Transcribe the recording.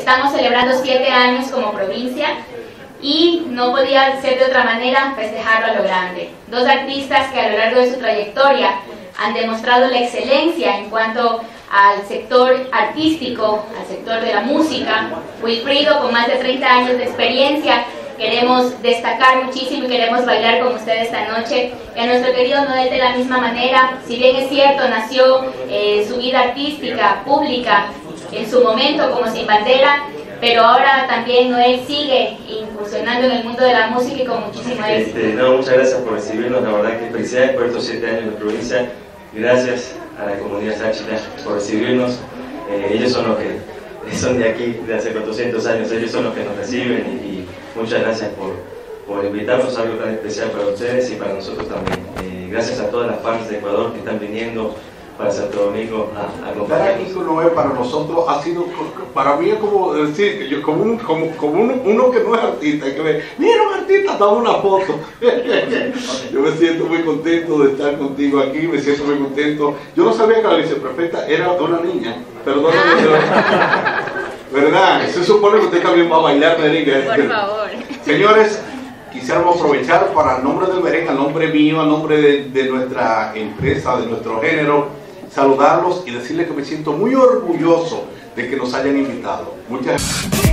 Estamos celebrando 7 años como provincia y no podía ser de otra manera festejarlo a lo grande. Dos artistas que a lo largo de su trayectoria han demostrado la excelencia en cuanto al sector artístico, al sector de la música. Wilfrido, con más de 30 años de experiencia, queremos destacar muchísimo y queremos bailar con ustedes esta noche. Y a nuestro querido Noel de la misma manera, si bien es cierto, nació su vida artística, pública, en su momento como Sin Bandera, pero ahora también Noel sigue incursionando en el mundo de la música y con muchísimo éxito. Muchas gracias por recibirnos, la verdad que felicidades por estos 7 años de provincia. Gracias a la comunidad sáchila por recibirnos. Ellos son los que son de aquí, de hace 400 años, ellos son los que nos reciben y muchas gracias por invitarnos a algo tan especial para ustedes y para nosotros también. Gracias a todas las fans de Ecuador que están viniendo para Santo Domingo a acompañarnos. Estar aquí con Noel para nosotros ha sido, para mí es como decir, yo, como uno que no es artista, que me, mira un artista, dame una foto. Yo me siento muy contento de estar contigo aquí, me siento muy contento. Yo no sabía que la viceprefecta era una niña, perdóname. ¿Verdad? Se supone que usted también va a bailar merengue. Por favor. Señores, quisiéramos aprovechar para el nombre del merengue, el nombre mío, el nombre de nuestra empresa, de nuestro género, saludarlos y decirles que me siento muy orgulloso de que nos hayan invitado. Muchas gracias.